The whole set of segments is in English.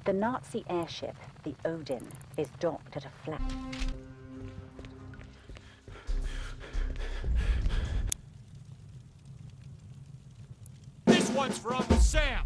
The Nazi airship, the Odin, is docked at a flat. This one's for Uncle Sam!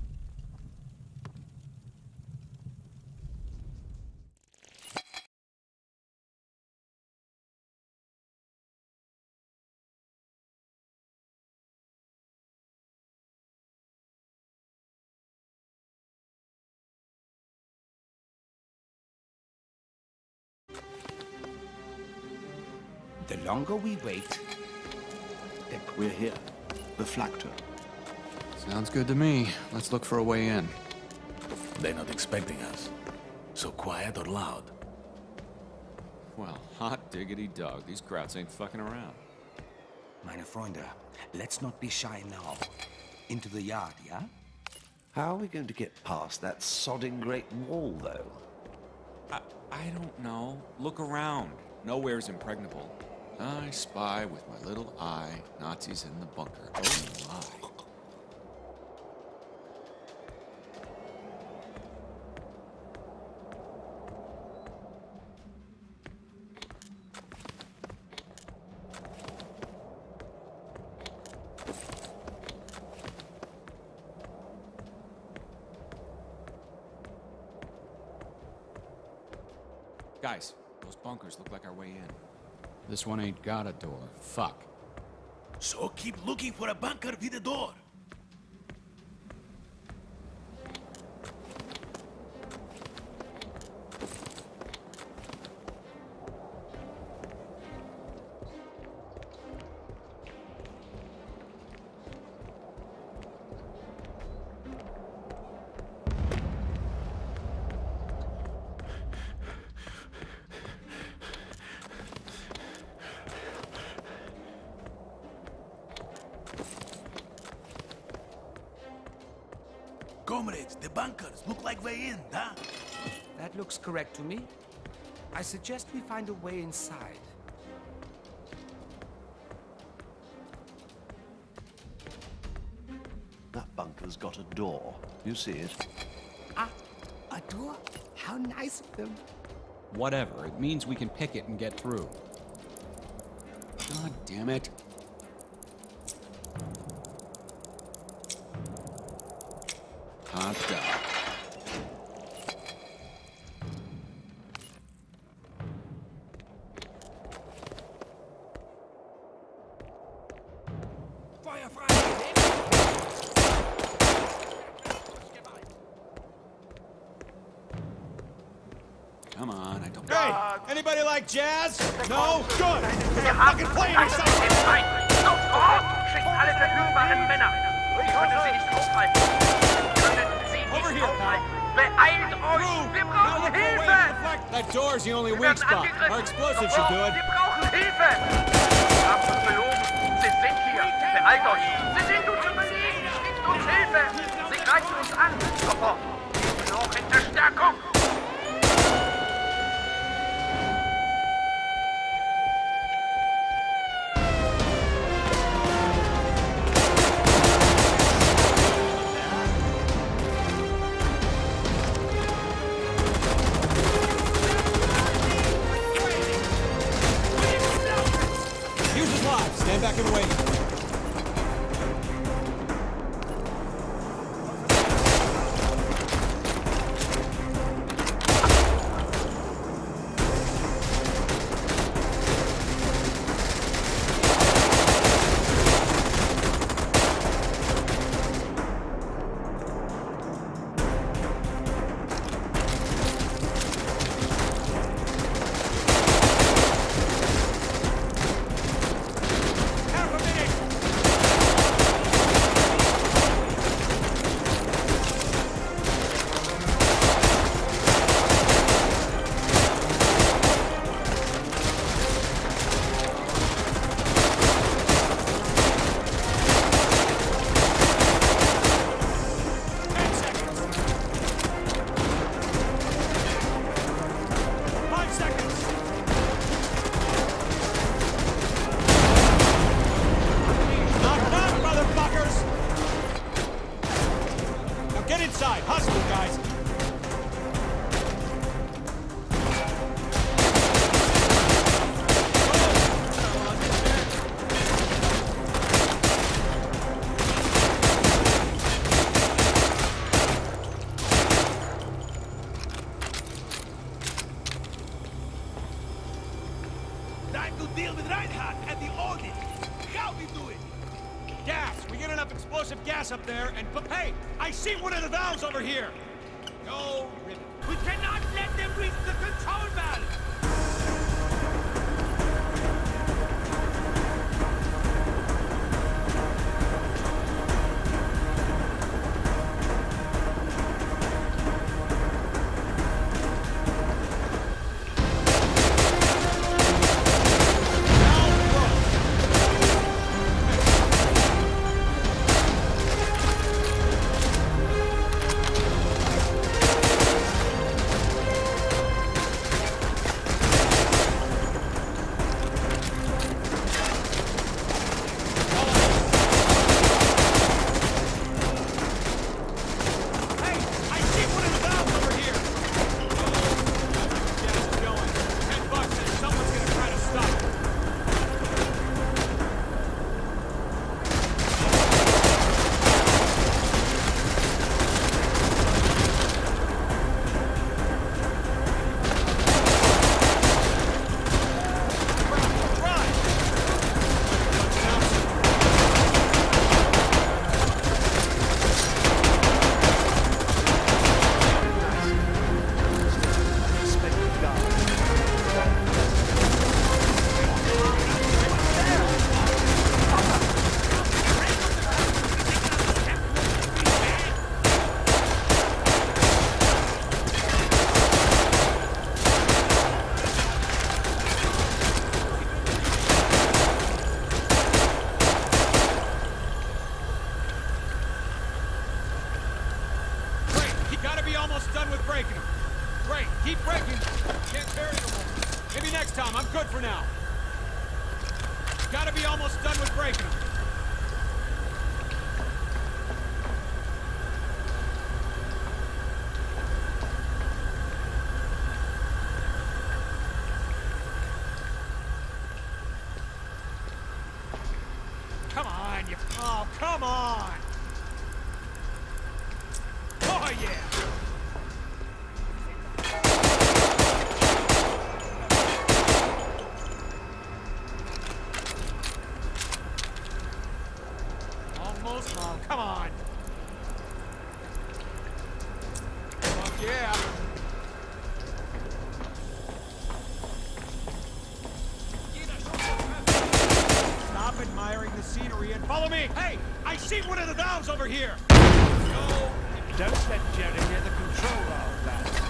The longer we wait... Look, we're here. The Flakter. Sounds good to me. Let's look for a way in. They're not expecting us. So quiet or loud? Well, hot diggity dog. These krauts ain't fucking around. Meine Freunde, let's not be shy now. Into the yard, yeah? How are we going to get past that sodding Great Wall, though? I don't know. Look around. Nowhere's impregnable. I spy with my little eye Nazis in the bunker. Oh my. Guys, those bunkers look like our way in. This one ain't got a door. Fuck. So keep looking for a bunker with a door. Comrades, the bunkers look like way in, huh? That looks correct to me. I suggest we find a way inside. That bunker's got a door. You see it? Ah, a door? How nice of them. Whatever. It means we can pick it and get through. God damn it. Hot dog. Feuer frei! Come on, I don't... Hey! Anybody like jazz? No? Good! We're fucking playing or something! Sofort! Schickt alle verfügbaren Männer! Wir können sie nicht aufhalten! Over here, pal! Beeilt euch! Wir brauchen Hilfe! That door's the only weak spot. Our explosives should do it. Wir brauchen Hilfe! Wir haben uns belogen! Sie sind hier! Beeilt euch! Sie sind uns überlegen! Schickt uns Hilfe! Sie greifen uns an! Sofort! Wir brauchen Verstärkung! Stand back and wait. explosive gas up there, and hey, I see one of the valves over here. No ribbon. We cannot let them reach the control valve! almost done with breaking them. Great, keep breaking. Can't carry no more. Maybe next time, I'm good for now. Gotta be almost done with breaking them. Come on, you... Oh, come on! Oh, yeah! Almost. Oh, come on! Oh, yeah! Stop admiring the scenery and follow me! Hey! I see one of the valves over here! No! Don't let Jerry near the control valve, lad.